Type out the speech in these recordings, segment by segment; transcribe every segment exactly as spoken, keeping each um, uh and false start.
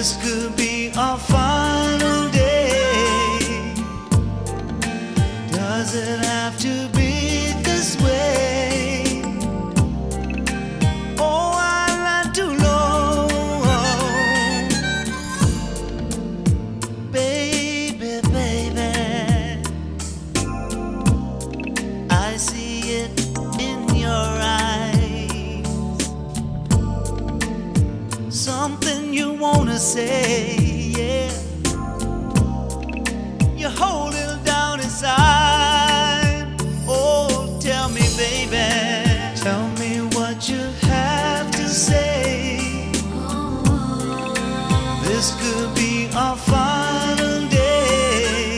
This could be our final day. Does it have to be this way? Oh, I'd like to know, baby, baby. I see it in your eyes, something you wanna say, yeah. You hold it down inside. Oh, tell me, baby, tell me what you have to say. This could be our final day.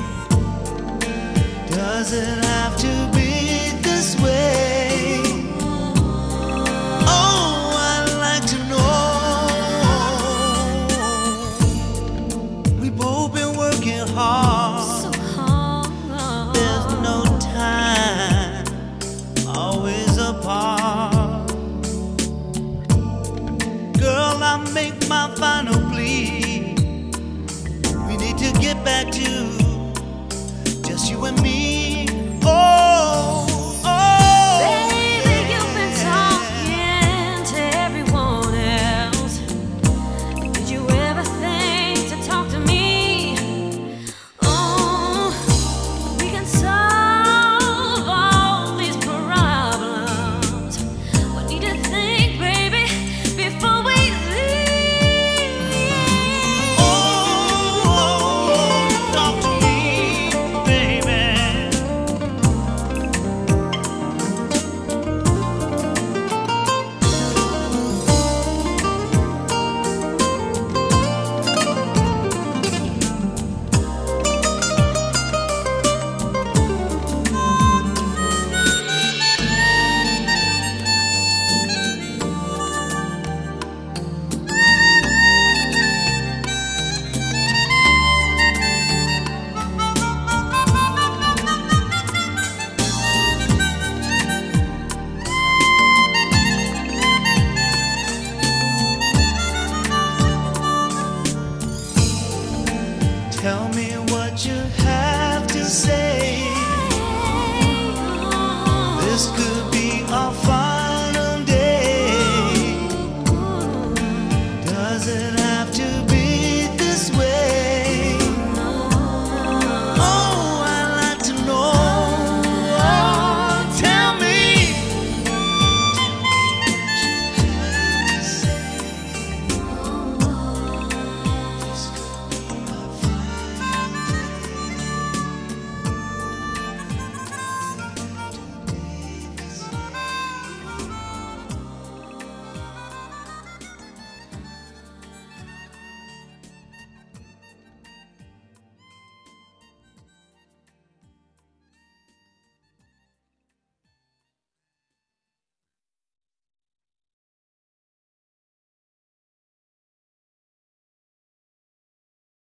Does it have to be this way? Oh, I'd like to know. We both been working hard, So hard. there's no time, always apart. Girl, I make my final plea. We need to get back to just you and me.